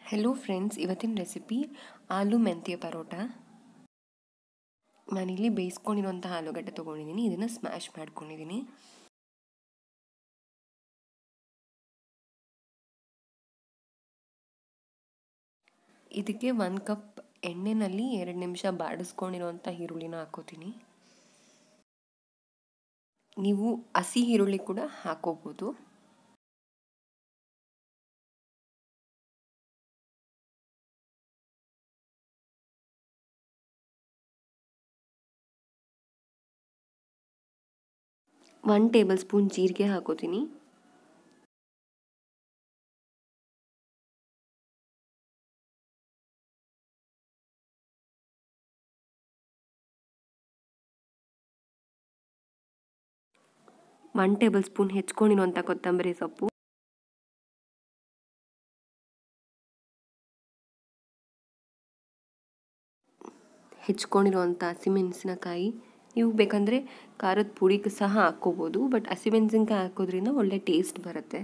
Hello friends, ಇವತ್ತಿನ recipe aloo ಮೆಂತ್ಯ ಪರೋಟ. ನಾನಿಲ್ಲಿ ಬೇಯಿಸ್ಕೊಂಡಿರುವಂಥ ಆಲೂಗಡ್ಡೆ ತೊಗೊಂಡಿದ್ದೀನಿ. ಇದನ್ನು ಸ್ಮ್ಯಾಶ್ ಮಾಡ್ಕೊಂಡಿದ್ದೀನಿ. ಇದಕ್ಕೆ 1 ಕಪ್ ಎಣ್ಣೆನಲ್ಲಿ 2 ನಿಮಿಷ ಬಾಡಿಸ್ಕೊಂಡಿರುವಂಥ ಈರುಳ್ಳಿನ ಹಾಕೋತೀನಿ. ನೀವು ಹಸಿ ಈರುಳ್ಳಿ ಕೂಡ ಹಾಕೋಬೋದು. ಒನ್ ಟೇಬಲ್ ಸ್ಪೂನ್ ಜೀರಿಗೆ ಹಾಕೋತೀನಿ. ಒನ್ ಟೇಬಲ್ ಸ್ಪೂನ್ ಹೆಚ್ಕೊಂಡಿರುವಂಥ ಕೊತ್ತಂಬರಿ ಸೊಪ್ಪು, ಹೆಚ್ಕೊಂಡಿರುವಂಥ ಹಸಿಮೆಣಸಿನಕಾಯಿ. ನೀವು ಬೇಕಂದರೆ ಖಾರದ ಪುಡಿಗೆ ಸಹ ಹಾಕ್ಕೋಬೋದು, ಬಟ್ ಹಸಿಮೆಣಸಿನ್ಕಾಯಿ ಹಾಕೋದ್ರಿಂದ ಒಳ್ಳೆ ಟೇಸ್ಟ್ ಬರುತ್ತೆ.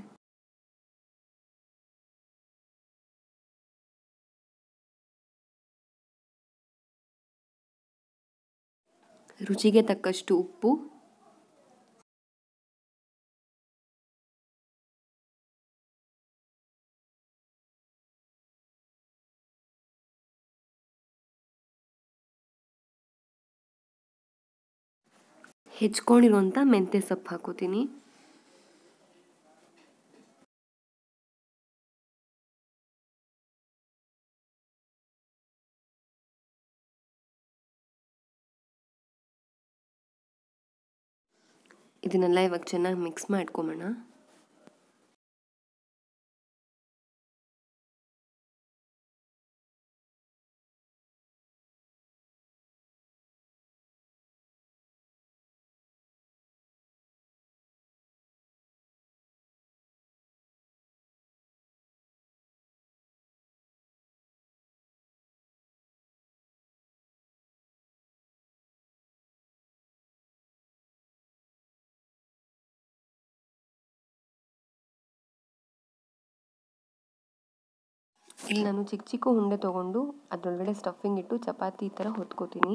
ರುಚಿಗೆ ತಕ್ಕಷ್ಟು ಉಪ್ಪು, ಹೆಚ್ಕೊಂಡಿರುವಂಥ ಮೆಂತ್ಯ ಸೊಪ್ಪು ಹಾಕೋತೀನಿ. ಇದನ್ನೆಲ್ಲ ಇವಾಗ ಚೆನ್ನಾಗಿ ಮಿಕ್ಸ್ ಮಾಡ್ಕೊಂಬೋಣ. ಇಲ್ಲಿ ನಾನು ಚಿಕ್ಕ ಚಿಕ್ಕ ಉಂಡೆ ತೊಗೊಂಡು ಅದರೊಳಗಡೆ ಸ್ಟಫಿಂಗ್ ಇಟ್ಟು ಚಪಾತಿ ಥರ ಹೊತ್ಕೋತೀನಿ.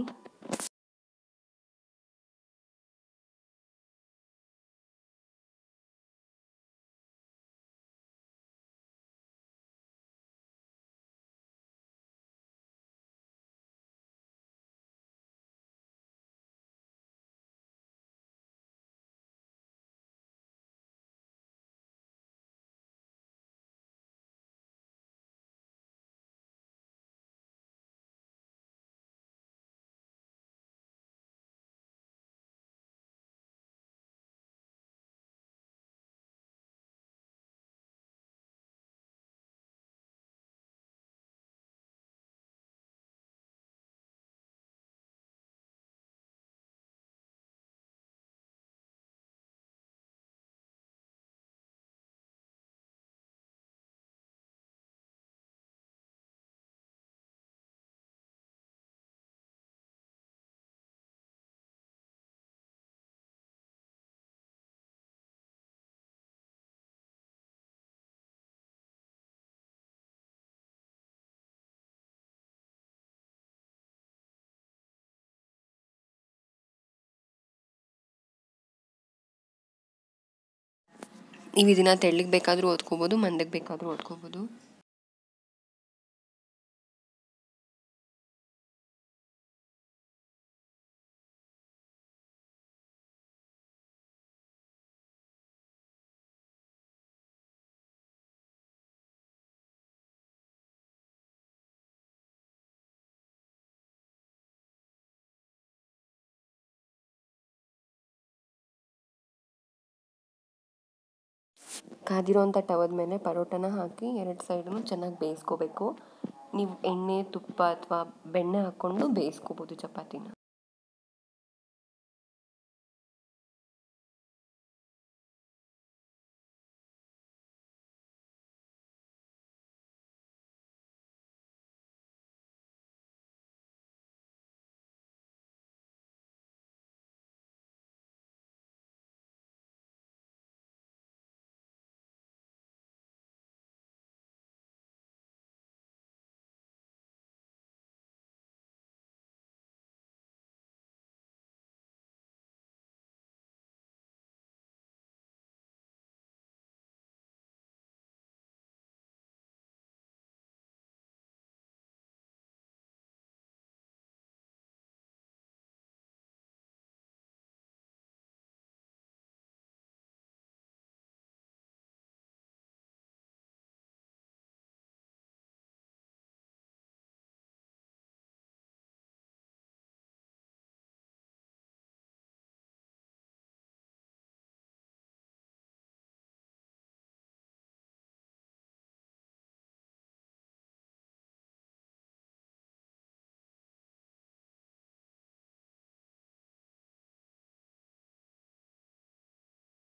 ನೀವು ಇದನ್ನು ತೆಳ್ಳಗೆ ಬೇಕಾದರೂ ಓದ್ಕೋಬೋದು, ಮಂದಕ್ಕೆ ಬೇಕಾದರೂ ಓದ್ಕೋಬೋದು. ಕಾದಿರೋಂಥ ತವದ ಮೇಲೆ ಪರೋಟನ ಹಾಕಿ 2 ಸೈಡೂ ಚೆನ್ನಾಗಿ ಬೇಯಿಸ್ಕೋಬೇಕು. ನೀವು ಎಣ್ಣೆ, ತುಪ್ಪ ಅಥವಾ ಬೆಣ್ಣೆ ಹಾಕ್ಕೊಂಡು ಬೇಯಿಸ್ಕೋಬೋದು ಚಪಾತಿನ.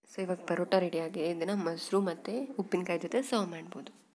ಸೊ ಇವಾಗ ಪರೋಟ ರೆಡಿಯಾಗಿ ಇದನ್ನು ಮೊಸರು ಮತ್ತು ಉಪ್ಪಿನಕಾಯಿ ಜೊತೆ ಸರ್ವ್ ಮಾಡ್ಬೋದು.